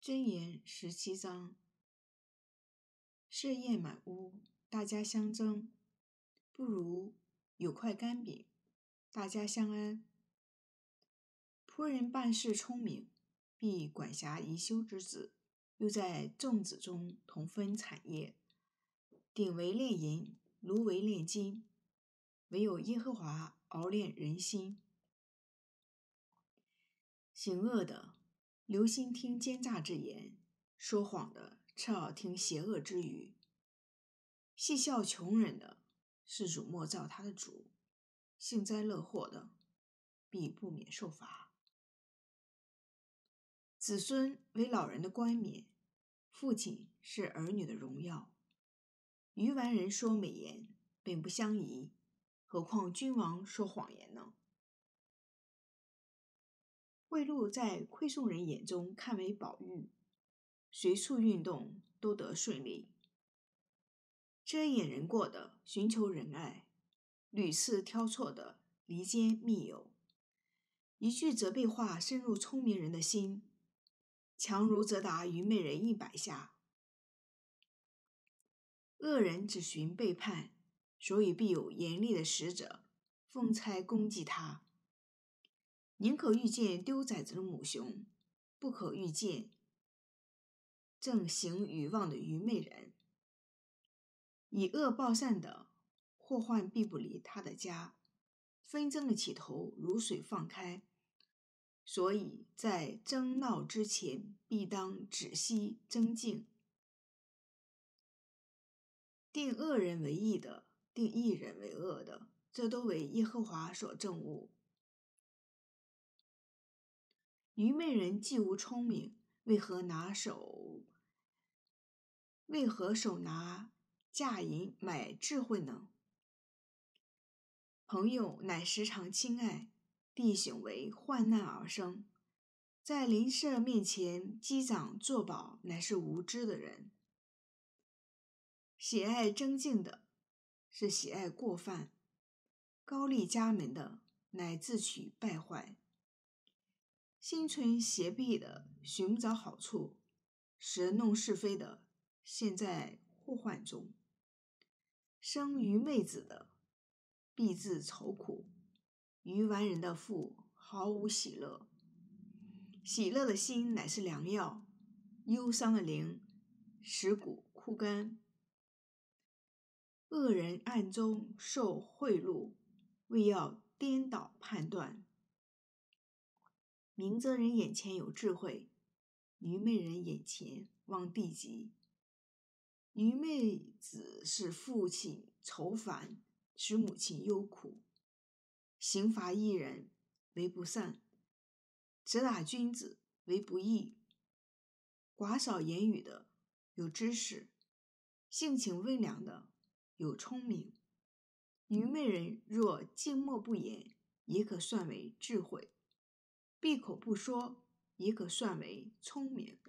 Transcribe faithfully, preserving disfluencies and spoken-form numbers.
箴言十七章：设宴满屋，大家相争，不如有块干饼，大家相安。仆人办事聪明，必管辖宜修之子，又在众子中同分产业。鼎为炼银，炉为炼金，唯有耶和华熬炼人心。行恶的留心听奸诈之言，说谎的侧耳听邪恶之语。戏笑穷人的，是主莫造他的主；幸灾乐祸的，必不免受罚。子孙为老人的冠冕，父亲是儿女的荣耀。愚顽人说美言，本不相宜，何况君王说谎言呢？贿赂在馈送人眼中看为宝玉，随处运动都得顺利。遮掩人过的寻求仁爱，屡次挑错的离间密友。一句责备话深入聪明人的心，强如责打愚昧人一百下。恶人只寻背叛，所以必有严厉的使者奉差攻击他。宁可遇见丢崽子的母熊，不可遇见正行愚妄的愚昧人。以恶报善的，祸患必不离他的家。纷争的起头如水放开，所以在争闹之前，必当止息争静。定恶人为义的，定义人为恶的，这都为耶和华所憎恶。愚昧人既无聪明，为何拿手为何手拿价银买智慧呢？朋友乃时常亲爱，弟兄为患难而生。在邻舍面前击掌作保，乃是无知的人。喜爱争竞的，是喜爱过犯；高丽家门的，乃自取败坏。心存邪僻的，寻不着好处；使弄是非的，陷在祸患中。生愚昧子的，必自愁苦；愚顽人的腹毫无喜乐。喜乐的心乃是良药，忧伤的灵使骨枯干。恶人暗中受贿赂，为要颠倒判断。明哲人眼前有智慧，愚昧人眼前望地极。愚昧子使父亲愁烦，使母亲忧苦。刑罚一人为不善，责打君子为不义。寡少言语的有知识，性情温良的有聪明。愚昧人若静默不言，也可算为智慧；闭口不说，也可算为聪明。